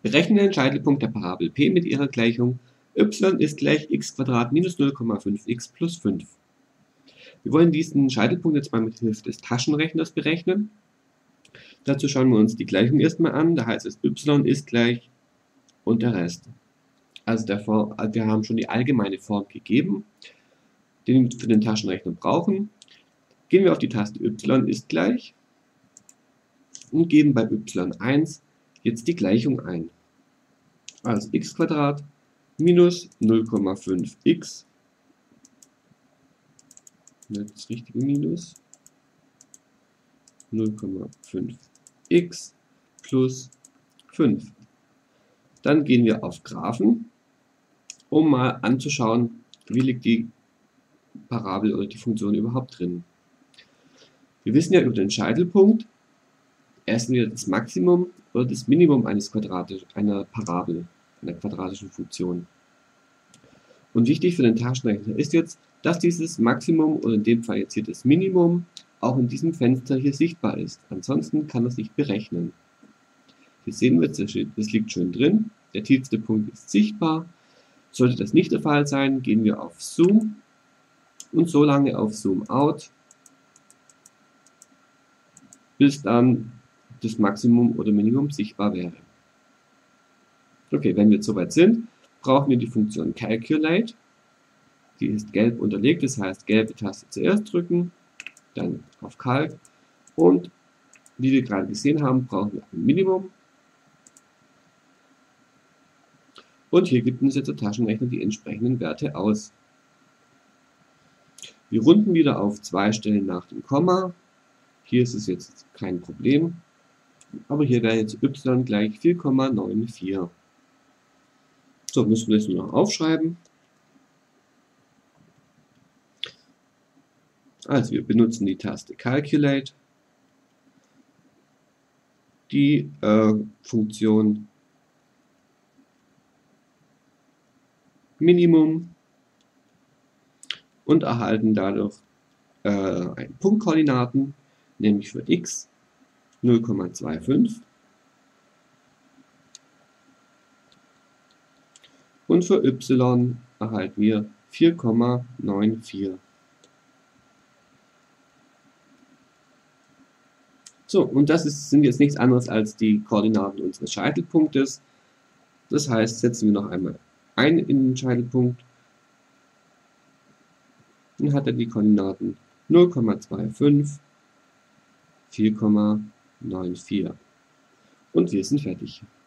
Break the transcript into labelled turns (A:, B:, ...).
A: Berechne den Scheitelpunkt der Parabel P mit ihrer Gleichung y ist gleich x² minus 0,5x plus 5. Wir wollen diesen Scheitelpunkt jetzt mal mit Hilfe des Taschenrechners berechnen. Dazu schauen wir uns die Gleichung erstmal an. Da heißt es y ist gleich und der Rest. Also wir haben schon die allgemeine Form gegeben, die wir für den Taschenrechner brauchen. Gehen wir auf die Taste y ist gleich und geben bei y1 jetzt die Gleichung ein. Also x² minus 0,5x, das richtige Minus, 0,5x plus 5. Dann gehen wir auf Graphen, um mal anzuschauen, wie liegt die Parabel oder die Funktion überhaupt drin. Wir wissen ja über den Scheitelpunkt, erst wieder das Maximum oder das Minimum einer Parabel, einer quadratischen Funktion. Und wichtig für den Taschenrechner ist jetzt, dass dieses Maximum oder in dem Fall jetzt hier das Minimum auch in diesem Fenster hier sichtbar ist. Ansonsten kann er es nicht berechnen. Hier sehen wir, das liegt schön drin. Der tiefste Punkt ist sichtbar. Sollte das nicht der Fall sein, gehen wir auf Zoom und so lange auf Zoom Out, bis dann das Maximum oder Minimum sichtbar wäre. Okay, wenn wir jetzt soweit sind, brauchen wir die Funktion Calculate. Die ist gelb unterlegt, das heißt gelbe Taste zuerst drücken, dann auf Calc und wie wir gerade gesehen haben, brauchen wir ein Minimum. Und hier gibt uns jetzt der Taschenrechner die entsprechenden Werte aus. Wir runden wieder auf 2 Stellen nach dem Komma. Hier ist es jetzt kein Problem. Aber hier wäre jetzt y gleich 4,94. So, müssen wir das nur noch aufschreiben. Also wir benutzen die Taste Calculate, die Funktion Minimum und erhalten dadurch Punktkoordinaten, nämlich für x 0,25 und für y erhalten wir 4,94. So, und das sind jetzt nichts anderes als die Koordinaten unseres Scheitelpunktes. Das heißt, setzen wir noch einmal ein in den Scheitelpunkt. Dann hat er die Koordinaten 0,25, 4,94. Und wir sind fertig.